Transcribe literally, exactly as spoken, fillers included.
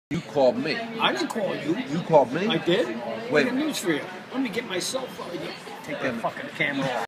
You called me. I didn't call you. You called me? I did? Wait. I got news for you. Let me get my cell phone. Take that fucking camera off.